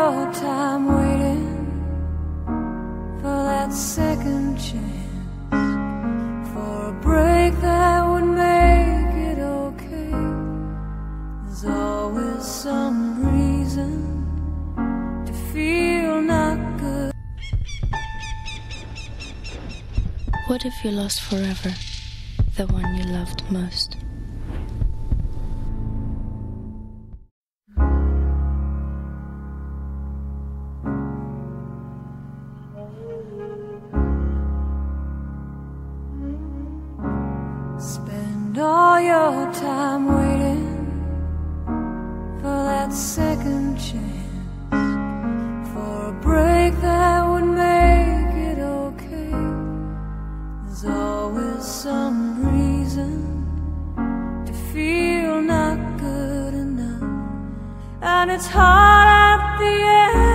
your time waiting for that second chance, for a break that would make it okay. There's always some reason to feel not good. What if you lost forever the one you loved most? Spend all your time waiting for that second chance, for a break that would make it okay. There's always some reason to feel not good enough, and it's hard at the end.